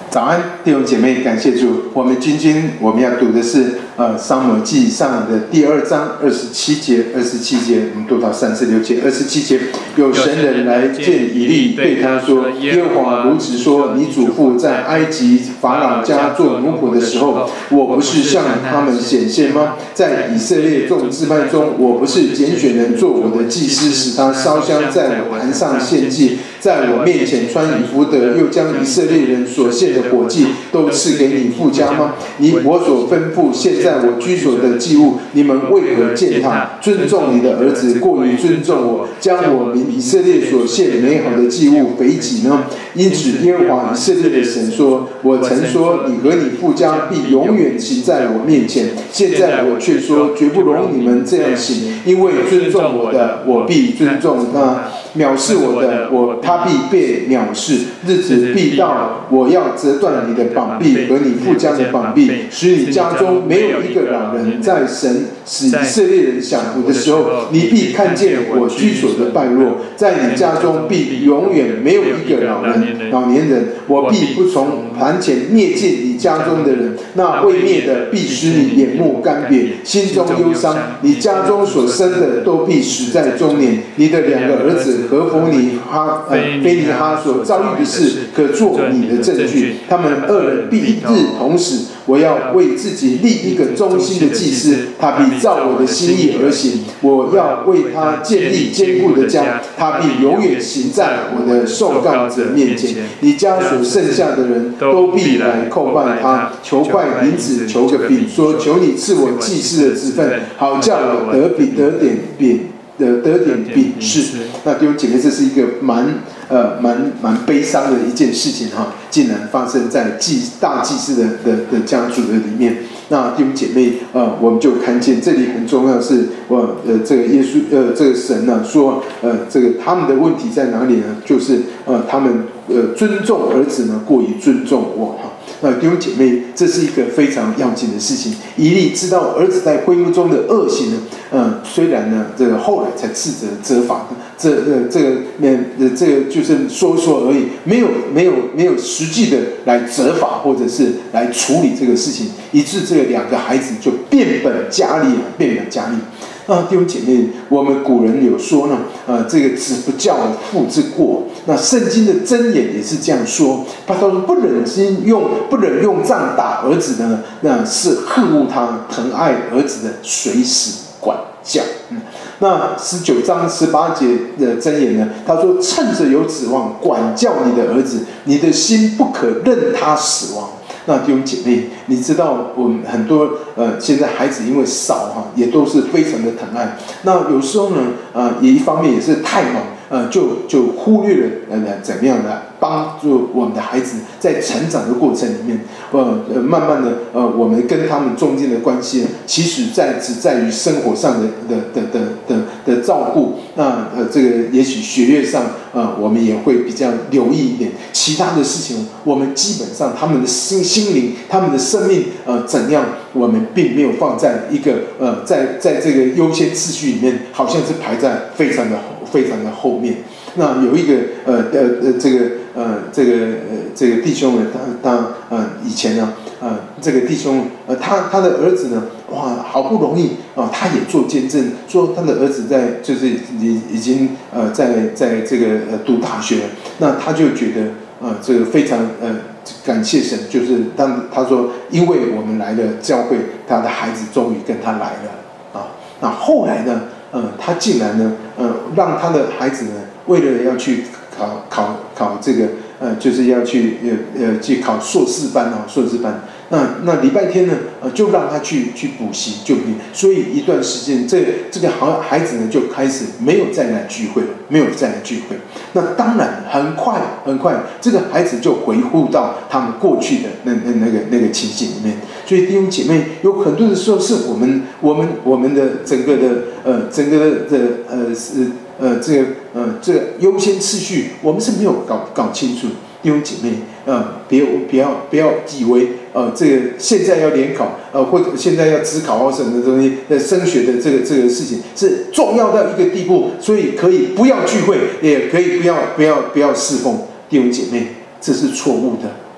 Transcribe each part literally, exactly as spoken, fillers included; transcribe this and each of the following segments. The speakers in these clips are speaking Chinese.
早安，弟兄姐妹，感谢主。我们今天我们要读的是呃《撒母耳记上》的第二章二十七节，二十七节我们读到三十六节。二十七节，有神人来见以利，对他说：“耶和华如此说：你祖父在埃及法老家做奴仆的时候，我不是向他们显现吗？在以色列众支派中，我不是拣选人做我的祭司，使他烧香在我坛上献祭，在我面前穿以弗得，又将以色列人所献的火祭都赐给你父家吗？你我所吩咐现在我居所的祭物，你们为何践踏？尊重你的儿子过于尊重我，将我民以色列所献美好的祭物肥己呢？因此耶和华以色列的神说：我曾说你和你父家必永远行在我面前，现在我却说绝不容你们这样行，因为尊重我的，我必尊重他；藐视我的，我他必被藐视。日子必到，我要折断你的膀臂和你父家的膀臂，使你家中没有一个老人。在神使以色列人享福的时候，你必看见我居所的败落，在你家中必永远没有一个老人、老年人。我必不从盘前灭尽你家中的人，那未灭的必使你眼目干瘪，心中忧伤。你家中所生的都必死在中年。你的两个儿子和弗尼哈、呃、菲尼哈所遭遇的事，可做你的证据。他们二人必一日同死。我要为自己立一个忠心的祭司，他必照我的心意而行。我要为他建立坚固的家，他必永远行在我的受膏者面前。你家所剩下的人都必来叩拜他，求块银子，求个饼，说：求你赐我祭司的职分，好叫我得饼得点饼。得得点饼是，那弟兄姐妹，这是一个蛮呃蛮蛮悲伤的一件事情哈，竟然发生在祭大祭司的的的家族的里面。那弟兄姐妹，呃，我们就看见这里很重要的是，我呃这个耶稣呃这个神呢、啊、说，呃这个他们的问题在哪里呢？就是呃他们呃尊重儿子呢过于尊重我哈。那弟兄姐妹，这是一个非常要紧的事情。以利知道儿子在会幕中的恶行呢，呃，虽然呢，这个后来才斥责责罚，这呃这个呃这个就是说说而已，没有没有没有实际的来责罚或者是来处理这个事情，以致这两个孩子就变本加厉啊，变本加厉。啊，弟兄姐妹，我们古人有说呢，呃，这个子不教父之过。那圣经的箴言也是这样说，他说不忍心用不忍用杖打儿子的呢，那是恨恶他疼爱儿子的随时管教。嗯，那十九章十八节的箴言呢，他说趁着有指望，管教你的儿子，你的心不可任他死亡。那弟兄姐妹，你知道我们很多呃，现在孩子因为少哈，也都是非常的疼爱。那有时候呢，呃，也一方面也是太忙，呃，就就忽略了呃怎么样的帮助我们的孩子在成长的过程里面，呃呃，慢慢的呃，我们跟他们中间的关系呢，其实在只在于生活上的的的的的的照顾。那呃，这个也许学业上呃，我们也会比较留意一点，其他的事情我们基本上他们的心心灵、他们的生命呃怎样，我们并没有放在一个呃在在这个优先次序里面，好像是排在非常的非常的后面。那有一个呃呃呃这个呃这个呃这个弟兄呢，他他呃以前呢呃这个弟兄呃他他的儿子呢，哇，好不容易啊、呃，他也做见证，说他的儿子在就是已已经呃在在这个呃读大学了，那他就觉得呃这个非常呃感谢神，就是当他说，因为我们来了教会，他的孩子终于跟他来了啊。那后来呢，呃他竟然呢呃让他的孩子呢，为了要去考考考这个呃，就是要去呃呃去考硕士班啊，硕士班。那那礼拜天呢，呃，就让他去去补习，就所以一段时间，这这个孩孩子呢就开始没有再来聚会了，没有再来聚会。那当然，很快很快，这个孩子就回复到他们过去的那那那个那个情形里面。所以弟兄姐妹，有很多的时候是我们我们我们的整个的呃整个的呃是呃这个呃这个优先次序，我们是没有搞搞清楚。弟兄姐妹，呃，别不要不要以为呃这个现在要联考，呃或者现在要指考或什么的东西，呃升学的这个这个事情是重要到一个地步，所以可以不要聚会，也可以不要不要不要侍奉。弟兄姐妹，这是错误的，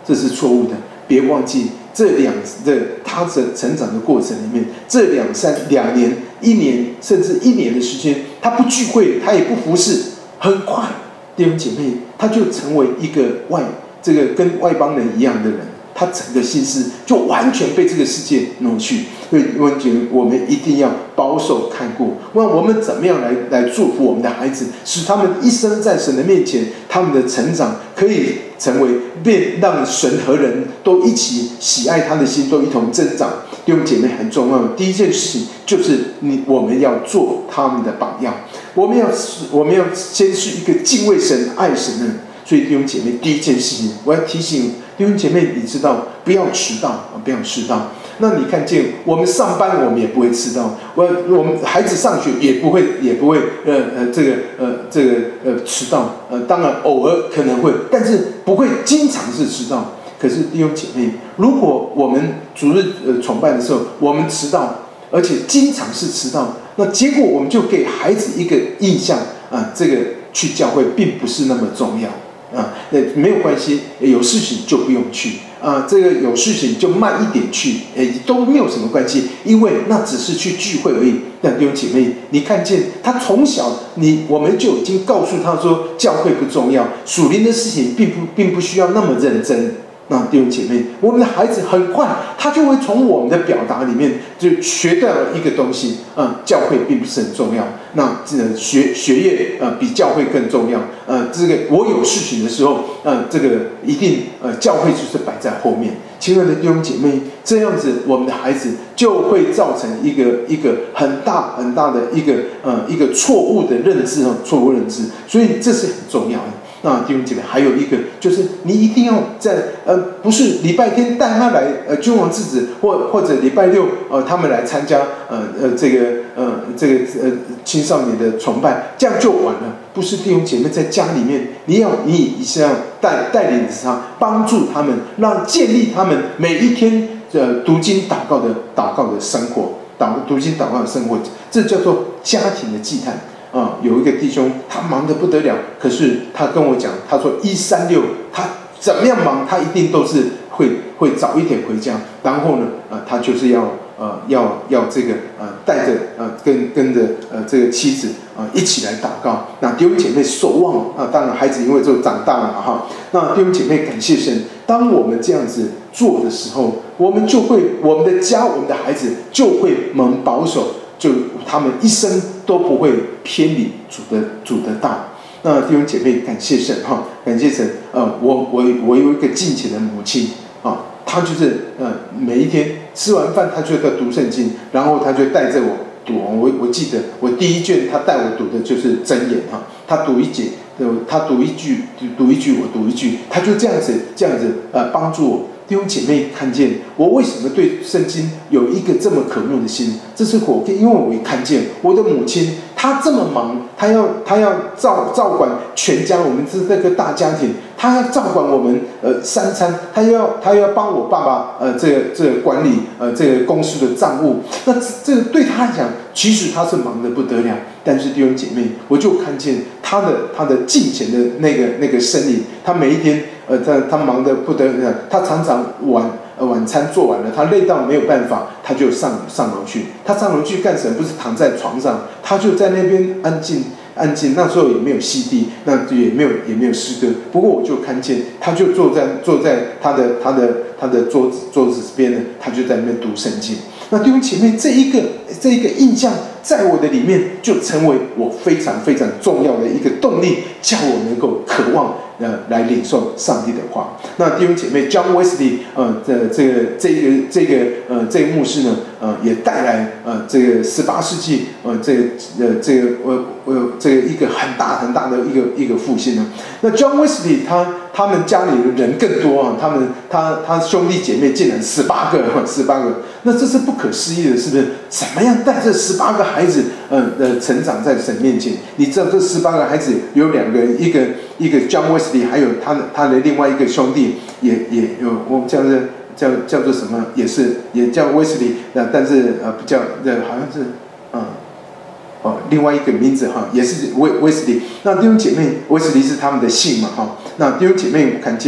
这是错误的。别忘记这两的他的成长的过程里面，这两三两年、一年甚至一年的时间，他不聚会，他也不服侍，很快，弟兄姐妹，他就成为一个外这个跟外邦人一样的人。他整个心思就完全被这个世界挪去，所以我觉得我们一定要保守看顾。那我们怎么样来来祝福我们的孩子，使他们一生在神的面前，他们的成长可以成为变让神和人都一起喜爱他的心都一同增长。弟兄姐妹，很重要的第一件事情就是你我们要做他们的榜样，我们要我们要先是一个敬畏神、爱神的人。所以弟兄姐妹，第一件事情我要提醒弟兄姐妹，你知道不要迟到啊，不要迟到。那你看见我们上班，我们也不会迟到；我我们孩子上学也不会也不会呃呃这个呃这个呃迟到。呃，当然偶尔可能会，但是不会经常是迟到。可是弟兄姐妹，如果我们主日呃崇拜的时候我们迟到，而且经常是迟到，那结果我们就给孩子一个印象啊，这个去教会并不是那么重要。啊，那没有关系，有事情就不用去啊。这个有事情就慢一点去，诶，都没有什么关系，因为那只是去聚会而已。但弟兄姐妹，你看见他从小，你我们就已经告诉他说，教会不重要，属灵的事情并不并不需要那么认真。那弟兄姐妹，我们的孩子很快他就会从我们的表达里面就学到了一个东西，嗯，教会并不是很重要，那这个学学业呃比教会更重要，呃，这个我有事情的时候，呃，这个一定呃教会就是摆在后面。亲爱的弟兄姐妹，这样子我们的孩子就会造成一个一个很大很大的一个呃一个错误的认知哦，错误认知，所以这是很重要的。那弟兄姐妹，还有一个就是你一定要在呃，不是礼拜天带他来呃君王之子，或或者礼拜六呃他们来参加呃呃这个呃这个呃青少年的崇拜，这样就完了。不是弟兄姐妹，在家里面，你要你一定要带带领着他，帮助他们，让建立他们每一天呃读经祷告的祷告的生活，祷读经祷告的生活，这叫做家庭的祭坛。啊、嗯，有一个弟兄，他忙得不得了，可是他跟我讲，他说一三六，他怎么样忙，他一定都是会会早一点回家，然后呢，呃，他就是要呃要要这个呃带着呃跟跟着呃这个妻子啊、呃、一起来祷告。那弟兄姐妹守望啊，当然孩子因为就长大了嘛哈。那弟兄姐妹感谢神，当我们这样子做的时候，我们就会我们的家，我们的孩子就会蒙保守。就他们一生都不会偏离主的主的道。那弟兄姐妹，感谢神哈，感谢神。呃，我我我有一个敬虔的母亲啊，她就是呃每一天吃完饭，她就在读圣经，然后她就带着我读。我我记得我第一卷她带我读的就是箴言哈，她读一节，她读一句，读一句我读一句，她就这样子这样子呃帮助我。弟兄姐妹看见我为什么对圣经有一个这么渴慕的心，这是我因为我也看见我的母亲，她这么忙，她要她要照照管全家，我们是这个大家庭，她要照管我们呃三餐，她要她要帮我爸爸呃这个这个管理呃这个公司的账务，那这个对她来讲，其实她是忙得不得了。但是弟兄姐妹，我就看见她的她的敬虔的那个那个身影，她每一天。呃，他他忙得不得了，他常常晚呃晚餐做完了，他累到没有办法，他就上上楼去。他上楼去干什么？不是躺在床上，他就在那边安静安静。那时候也没有 C D， 那也没有也没有诗歌。不过我就看见，他就坐在坐在他的他的他的桌子桌子边呢，他就在那边读圣经。那弟兄姐妹，这一个这一个印象在我的里面，就成为我非常非常重要的一个动力，叫我能够渴望。呃，来领受上帝的话。那弟兄姐妹 ，John Wesley， 呃，这这个这个这个呃这个牧师呢，呃，也带来呃这个十八世纪呃这个呃这个呃呃这个一个很大很大的一个一个复兴呢。那 John Wesley 他他们家里的人更多啊，他们他他兄弟姐妹竟然十八个，十八个，那这是不可思议的，是不是？怎么样带这十八个孩子，呃呃成长在神面前？你知道这十八个孩子有两个人，一个一个 John Wesley， 还有他的他的另外一个兄弟，也也有我们叫做叫叫做什么，也是也叫 Wesley， 那但是呃不叫呃好像是嗯。哦，另外一个名字哈，也是威威斯利。那弟兄姐妹，威斯利是他们的姓嘛哈。那弟兄姐妹，我看见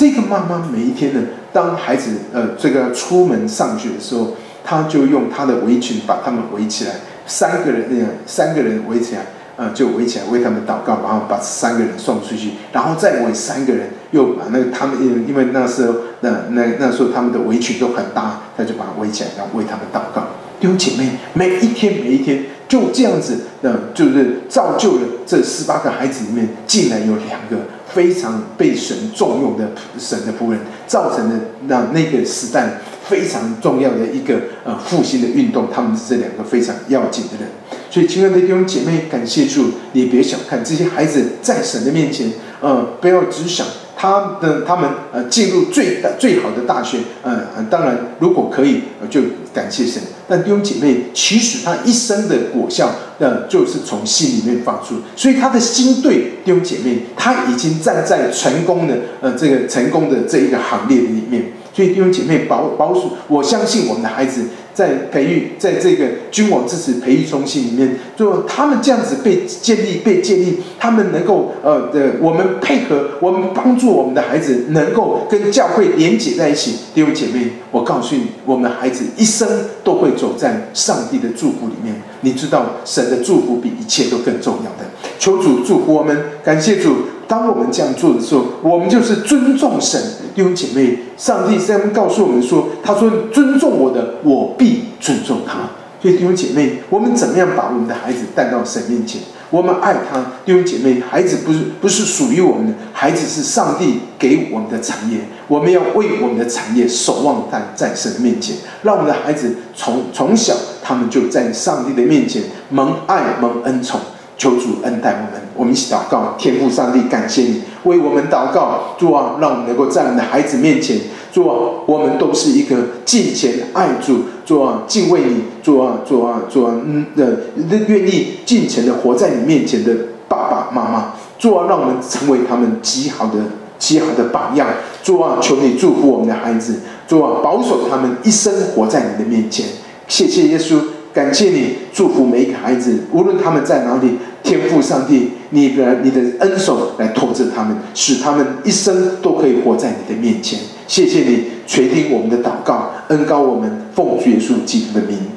这个妈妈每一天呢，当孩子呃这个出门上学的时候，她就用她的围裙把他们围起来，三个人那样，三个人围起来。呃，就围起来为他们祷告，然后把三个人送出去，然后再围三个人，又把那个他们因为因为那时候那那那时候他们的围裙都很大，他就把它围起来，然后为他们祷告。弟兄姐妹，每一天每一天就这样子，呃，就是造就了这十八个孩子里面，竟然有两个非常被神重用的神的仆人，造成了让那个时代非常重要的一个呃复兴的运动。他们是这两个非常要紧的人。所以，亲爱的弟兄姐妹，感谢主，你别小看这些孩子在神的面前，呃，不要只想他的他们呃进入最最好的大学，呃，当然如果可以，呃、就感谢神。但弟兄姐妹，其实他一生的果效，呃，就是从心里面发出。所以他的心对弟兄姐妹，他已经站在成功的呃这个成功的这一个行列里面。所以弟兄姐妹，保保守，我相信我们的孩子在培育，在这个君王支持培育中心里面，就他们这样子被建立、被建立，他们能够呃的，我们配合，我们帮助我们的孩子能够跟教会连结在一起。弟兄姐妹，我告诉你，我们的孩子一生都会走在上帝的祝福里面。你知道，神的祝福比一切都更重要的。求主祝福我们，感谢主。当我们这样做的时候，我们就是尊重神。弟兄姐妹，上帝这样告诉我们说，他说尊重我的，我必尊重他。所以弟兄姐妹，我们怎么样把我们的孩子带到神面前？我们爱他。弟兄姐妹，孩子不是不是属于我们的，孩子是上帝给我们的产业，我们要为我们的产业守望在在神的面前，让我们的孩子从从小他们就在上帝的面前蒙爱蒙恩宠。求主恩待我们，我们一起祷告。天父上帝，感谢你为我们祷告，主啊，让我们能够在我们的孩子面前，主啊，我们都是一个敬虔爱主，主啊，敬畏你，主啊，主啊，主啊，嗯的，愿意敬虔的活在你面前的爸爸妈妈，主啊，让我们成为他们极好的极好的榜样。主啊，求你祝福我们的孩子，主啊，保守他们一生活在你的面前。谢谢耶稣。感谢你祝福每一个孩子，无论他们在哪里，天父上帝，你的你的恩手来托着他们，使他们一生都可以活在你的面前。谢谢你垂听我们的祷告，恩膏我们，奉主耶稣基督的名。